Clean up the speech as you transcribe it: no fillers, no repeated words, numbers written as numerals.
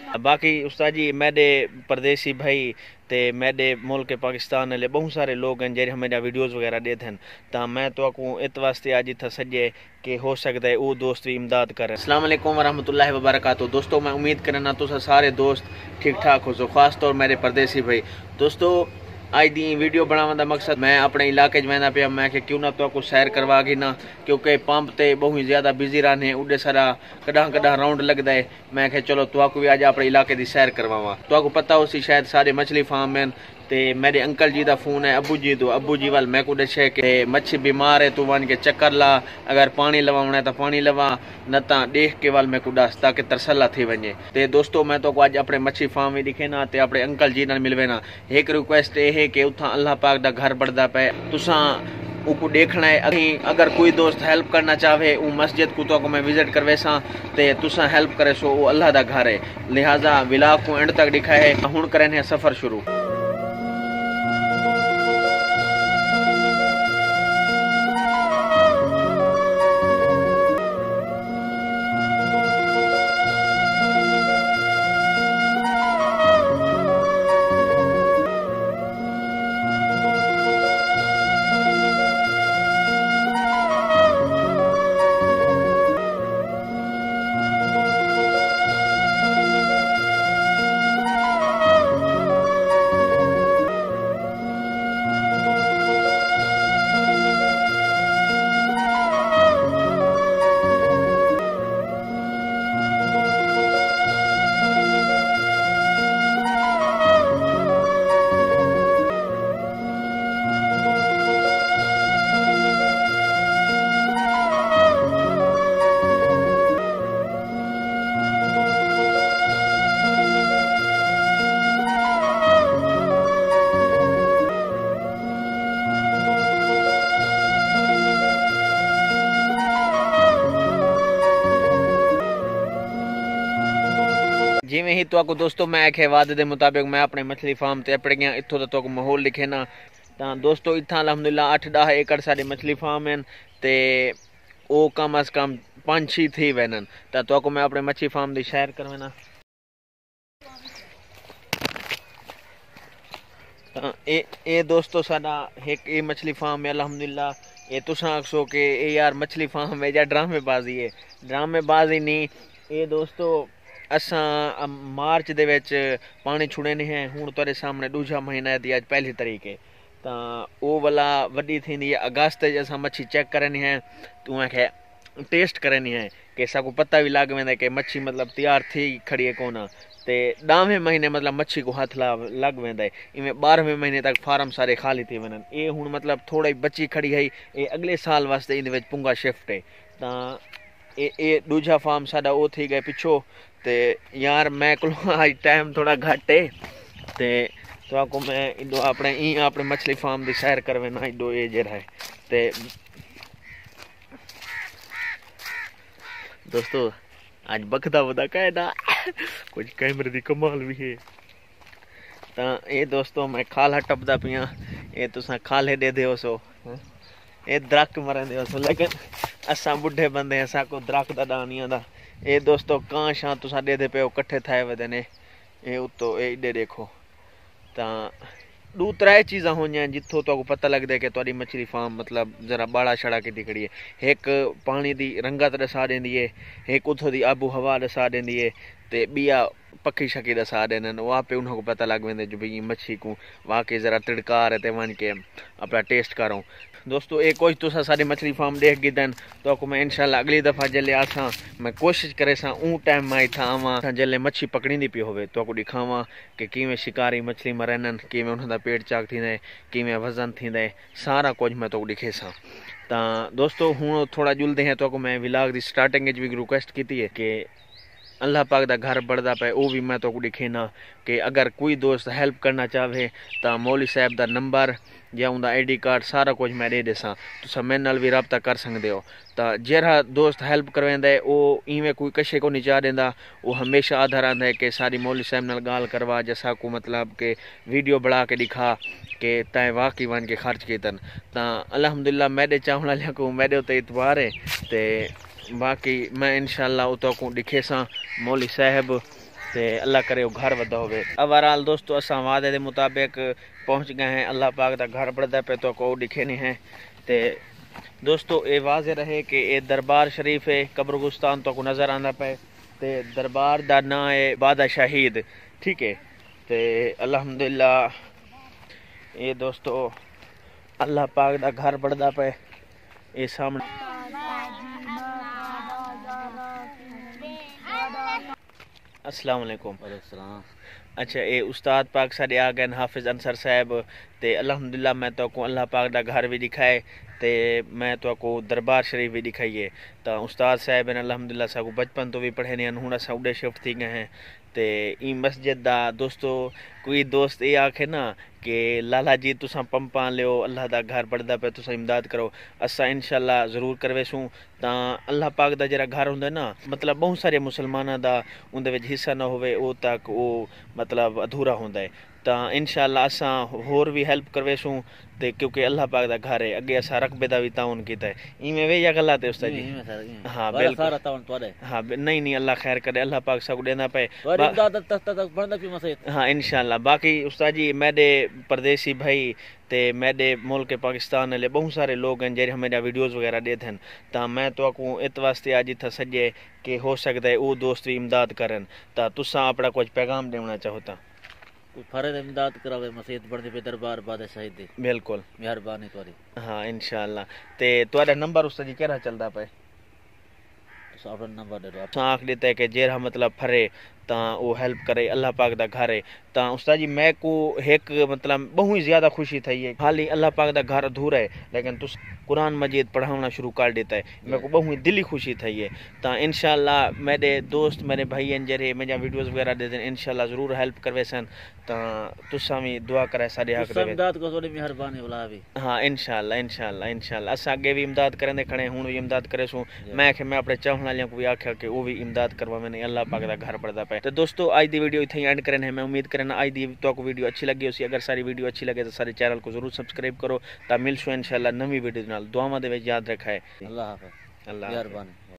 बाकी उस्ताद जी मेरे परदेसी भाई ते मेरे मुल्क पाकिस्तान ले बहुत सारे लोग हैं जेरे हमें वीडियोज़ वगैरह देते हैं तो मैं तो आपको इत वास्ते आज इतना सजे कि हो सकता है वो दोस्त भी इमदाद करें। अस्सलाम वालेकुम वरहमतुल्लाहि वबरकातुहू। दोस्तों मैं उम्मीद करना तो सारे दोस्त ठीक ठाक हो, खास तौर मेरे परदेसी भाई। दोस्तों आज दी वीडियो बनाने का मकसद मैं अपने इलाके वेंदा पे मैं क्यों ना तो आपको सैर करवा गई ना, क्योंकि पंप ते बहुत ही ज़्यादा बिजी रहने उड़े सारा कदा कदा राउंड लगता है। मैं चलो तो आपको भी आज अपने इलाके की सैर करवावा। तो आपको पता हो सी शायद सारे मछली फार्म हैं ते मेरे अंकल जी का फोन है अबू जी, तो अबू जी वाल मैं को दसे कि मच्छी बीमार है तू वन के चक्कर ला, अगर पानी लवाना है तो पानी लवा न ता देख के वाल मैं को दस ताकि तरसला थी वने। ते दोस्तों मैं तो आज अपने मच्छी फार्म में दिखे ना ते अपने अंकल जी नाल मिलवे ना। एक रिक्वेस्ट ये है कि उथा अल्लाह पाक दा घर बढ़दा पे तुसा उको देखना है। अगर कोई दोस्त हेल्प करना चाहे वो मस्जिद को तो मैं विजिट करवे सा ते तुसा हेल्प करे सो वो अल्लाह दा घर है। लिहाजा विलाग को एंड तक दिखा है। हुण करें है सफर शुरू। जिमें ही तो आपको दोस्तों मैं आखे वादे के मुताबिक मैं अपने मछली फार्म ते अपड़ गया। इतों तो माहौल लिखे ना तो दोस्तों इतना अलहमदुल्ला 8-10 एकड़ सारे मछली फार्म हैं ते वो कम अज कम 5-6 थी वैन तो मैं अपने मछली फार्म की सैर करवेना। ये दोस्तों साडा एक ये मछली फार्म है अलहमदुल्ला। ये तुसा आखसो कि यार मछली फार्म है या ड्रामेबाजी है, ड्रामेबाजी नहीं। ये दोस्तों असा मार्च दे विच पानी छुड़े नहीं है। हूँ तेरे सामने दूजा महीना है अज 1 तारीख है तो वो वाला वड्डी थी है अगस्त असा मच्छी चेक करनी है तो आखे टेस्ट करनी है कि को पता भी लग वेंदा कि मच्छी मतलब तैयार थी खड़ी है कोना। ते 10वें महीने मतलब मच्छी को हाथ लग वेंदा है। इवें 12वें महीने तक फार्म सारे खाली थी वनन। ये हूँ मतलब थोड़ी बची खड़ी है, ये अगले साल वास्ते इन विच पुंगा शिफ्ट है। तो ये दूजा फार्म साडा वो थी गए पिछो ते यार मैं को आज टाइम थोड़ा घट है तो आपको मैं इधो अपने मछली फार्म की सैर करवे ना इधो ये जरा है। ते दोस्तों आज बखदा वदा कहना कुछ कैमरे की कमाल भी है। तो ये दोस्तों मैं खाला टपदा पिया, ये तुसा खाले दे दो सो ये दरख्त मरन दे सो, लेकिन असा बुढ़े बंदे असा को दरख्त का डा नहीं आता। ये दोस्तों कां शां तुसा दे पे कट्ठे थाए वे ने ये उत्तो ये इडे देखो। तो 2-3 चीज़ा होंगे जितों तो पता लगता है कि तुहाडी मछली फार्म मतलब जरा बाड़ा छड़ा की खड़ी है। एक पानी की रंगत दसा देंदी है, एक उतों की आबू हवा दसा देंदी है, ते बिया पक्षी शकी दसा देन। वहाँ पे उन्होंने पता लग वेंदे जो भाई मच्छी को वाकई जरा तिड़कार है ते वन के अपना टेस्ट करो। दोस्तों एक कोई तुसा सारी मछली फार्म देख गिदन तो आपको मैं इंशाल्लाह अगली दफ़ा जल्ले आसा मैं कोशिश करे सा टाइम में इतना आवा जल्ले मच्छी पकड़ी पी हो तो आपको दिखावा कि किमें शिकारी मछली मरन, किमें उन्होंने पेट चाक थी किमें वजन थी सारा कुछ मैं तो दिखे सा। तो दोस्तों हूँ थोड़ा जुलते हैं तो आपको मैं विलाग की स्टार्टिंग भी रिक्वेस्ट की है कि अल्लाह पाक दा घर बढ़ता पे वो भी मैं तो दिखे ना कि अगर कोई दोस्त हेल्प करना चाहे तो मौली साहब का नंबर या उनका ID कार्ड सारा कुछ मैं दे देसा तो मेरे नाल भी रबता कर सकते हो। तो जरा दोस्त हेल्प करवेंदा है वो इवें कोई कशे को नहीं चाह देंदा, वो हमेशा आधार आंदा है कि सारी मौली साहब नाल गाल करवा जैसा को मतलब के वीडियो बना के दिखा कि तय वाकई वन के खर्च कीतन। तो अलहमदुलिल्लाह मेरे चाहने वाले को मेरे उत्ते इतबार है ते बाकी मैं इंशाल्लाह उतो को दिखे सा मौली साहब ते अल्लाह करे वो घर वधा होवे। ओवरऑल दोस्तों असां वादे दे मुताबिक पहुंच गए हैं, अल्लाह पाक दा घर बढ़दा पे तो को दिखे नहीं है। ते दोस्तों ये वाजे रहे कि ये दरबार शरीफ है, कब्रगुस्तान तो को नज़र आंदा पे, ते दरबार दा ना है बादा शहीद, ठीक है। ते अल्हम्दुलिल्लाह ये दोस्तों अल्लाह पाक दा घर बढ़दा पे, ये सामने। अस्सलाम वालेकुम। अच्छा ये उस्ताद पाक साडे आ गए हाफिज अंसर साहब, ते अल्हम्दुलिल्लाह मैं तो को अल्लाह पाक दा घर भी दिखाए, ते मैं तो को दरबार शरीफ भी दिखाइए। तो उस्ताद साहब ने अल्हम्दुलिल्लाह साकू बचपन तो भी पढ़े ने, हुण असां उडे शिफ्ट थी गए हैं। ते ई मस्जिद दा दोस्तों कोई दोस्त ये आखे ना कि लाला जी तुसां पंपा लियो, अल्लाह दा घर बढ़दा पे, तुसां इमदाद करो, असां इंशाअल्लाह ज़रूर करवेसूं। तां अल्लाह पाक दा जेड़ा घर हुंदा ना, मतलब बहुत सारे मुसलमानां दा उंदे विच हिस्सा ना होवे, ओ तक वो मतलब अधूरा हुंदा है। तां इंशाअल्लाह असां होर भी हेल्प करवेसूं, ते क्योंकि अल्लाह पाक दा घर है, अगे असां रकबे दा भी ताउन कीता है। इवें वे या गल्लात है उस्ताद जी? हाँ बिल्कुल, हाँ नहीं अल्लाह खैर करे, अल्लाह पाक सब देना पे। हाँ इंशाअल्लाह। बाकी उस्ताद जी मेरे परदेसी भाई ते मेरे मुल्क पाकिस्तान वाले बहुत सारे लोग हैं जेरे मेरा वीडियोज़ वगैरह देते हैं, तो मैं तो को इत वास्ते आज इतना सजे कि हो सकता है वो दोस्त भी इमदाद करन, तो तुसा अपना कुछ पैगाम देना चाहो? फर्ज इमदाद करावे मस्जिद बढ़ने पे दरबार बाद शहीद दी, बिल्कुल मेहरबानी तोरी। हाँ इंशाअल्लाह। ते तुहाडा नंबर उस्ताद जी केड़ा चलदा पे? अपना नंबर दे दो। आख देता है कि जेरा मतलब फरे ता वो हेल्प करे, अल्लाह पाक दा घर है। ता उस्ताद जी मैं को एक मतलब बहुत ही ज़्यादा खुशी थी है, खाली अल्लाह पाक दा घर अधूरा है लेकिन तुस कुरान मजीद पढ़ाना शुरू कर देता है, मेरे को बहुत ही दिली खुशी थी है। ता इंशाअल्लाह मेरे दोस्त मेरे भाई हैं जेरे मेरा वीडियोज़ वगैरह दे दें, इंशाअल्लाह ज़रूर हेल्प करवे सन। ता तुसा भी दुआ करे साडे हक दे। इमदाद को थोड़ी मेहरबानी बुला भी। हाँ इंशाअल्लाह इंशाअल्लाह इंशाअल्लाह असां अगे भी इमदाद करने खड़े, हुण भी इमदाद करे सूं। मैं अपने चाहने वालियों को भी आख्या कि वो भी इमदाद करवा, मैंने अल्लाह पाक दा घर बढ़दा पे। तो दोस्तों आज दी वीडियो इत्थे एंड करन है, मैं उम्मीद करना आज दी तो वीडियो अच्छी लगी होसी। अगर सारी वीडियो अच्छी लगे तो सारे चैनल को जरूर सब्सक्राइब करो। ता मिलशो इंशाअल्लाह नवी वीडियो नाल, दुआवां दे विच याद रखा है। अल्लाह हाफ़िज़, अल्लाह मेहरबानी।